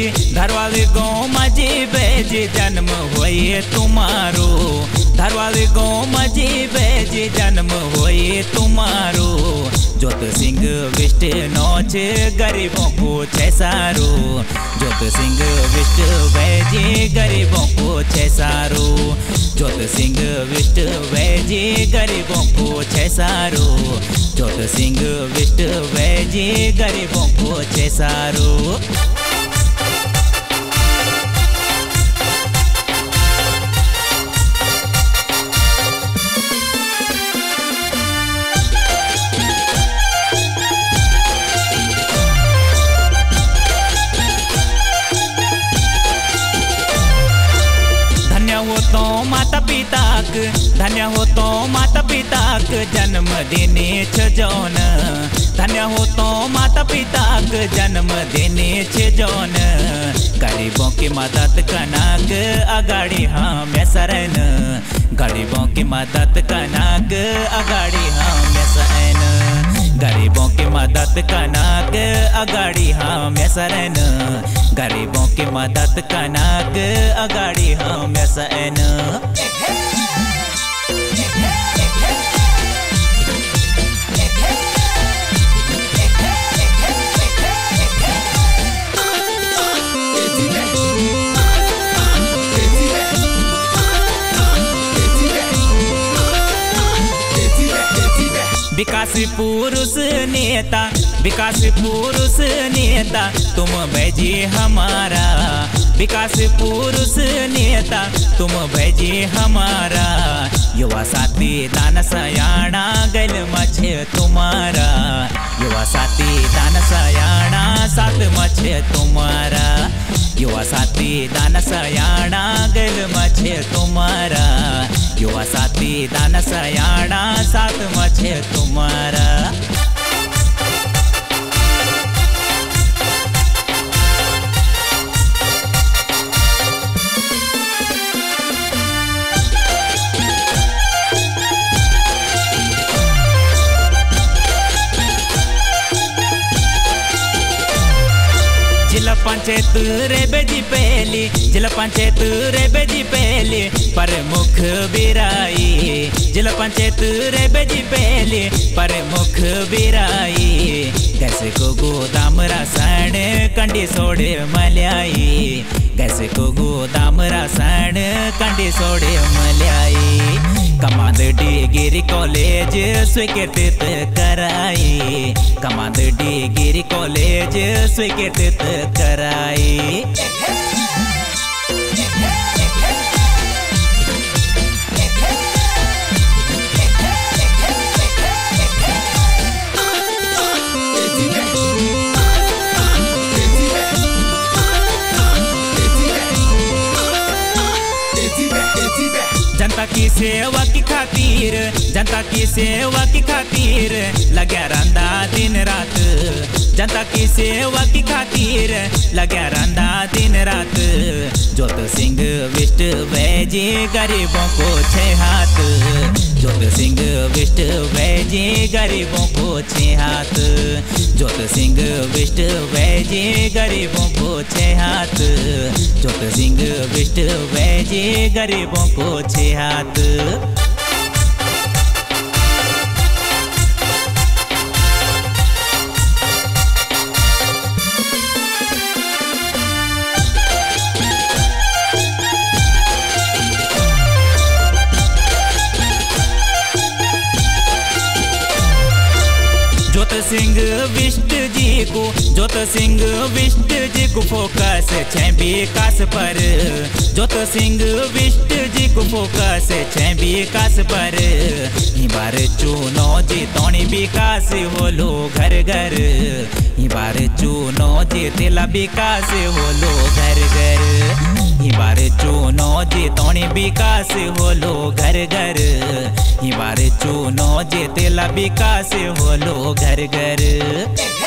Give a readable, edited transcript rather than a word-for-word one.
धरवाली गाँव मजी बेजी जन्म होए तुम्हारो। धरवाली गाँव मजी बेजी जन्म होए तुम्हारो। जोत सिंह विष्णु छे गरीबों को छे सारो। जोत सिंह विष्णु बेजी गरीबों को छे सारो। जोत सिंह विष्णु बेजी गरीबों को छे सारो। जोत सिंह विष्णु बेजी गरीबों को छे सारो। तो माता पिताक धन्य हो तो माता पिताक जन्म देने छ जौन। धन्य हो तो माता पिताक जन्म देने छ जौन। गरीबों की मदद कनाक अगाड़ी हम सरन। गरीबों की मदद कनाक अगाड़ी हम सरन। गरीबों की मदद कनाक अगाड़ी हम सरन। गरीबों की मदद कनाक अगाड़ी हम सरन। विकासी पुरुष नेता, विकासी पुरुष नेता तुम भेजी हमारा। विकासी पुरुष नेता तुम भेजी हमारा। युवा साथी दान सयाना गल मछे तुम्हारा। युवा साथी दान सयाना साथ मछे तुम्हारा। युवा साथी दान सयाना गल मछे तुम्हारा। युवा साथी दान सयाना साथ मछे तुम्हारा। जिला पंचायत रे बेजी पहली, जिला पंचायत रे बेजी पहली प्रमुख बिराई। जिला पंचायत रे बेजी पहली प्रमुख बिराई। गैस को गोदाम रासायन कंडी सोड़े मल्याई। गैस को गोदाम रासायन कंडी सोड़े मल्याई। कमांड डिग्री कॉलेज स्वीकृत कराई। कमांड डिग्री कॉलेज स्वीकृत कराई। जनता की सेवा की खातिर, जनता की सेवा की खातिर लगा रंदा दिन रात। जनता की सेवा की खातिर लगा रंदा दिन रात। जोत सिंह विष्णु बेजी गरीबों को छे हाथ। जोत सिंह विष्णु बेजी गरीबों को छे हाथ। जोत सिंह विष्णु बेजी गरीबों को छे हाथ। जोत सिंह विष्णु बेजी गरीबों को छे हाथ। जोत सिंह विष्णु जी को, जोत सिंह विष्णु जी को फोकस छे विकास पर। जोत सिंह विष्णु जी को फोकस छे विकास पर। ई बार चुनो जीतोनी विकास होलो घर घर। ई बार चुनो जीतेला विकास होलो घर घर। ई बार चुनो जीतोनी विकास होलो घर घर। ई बार चुनो जीतेला विकास होलो घर घर।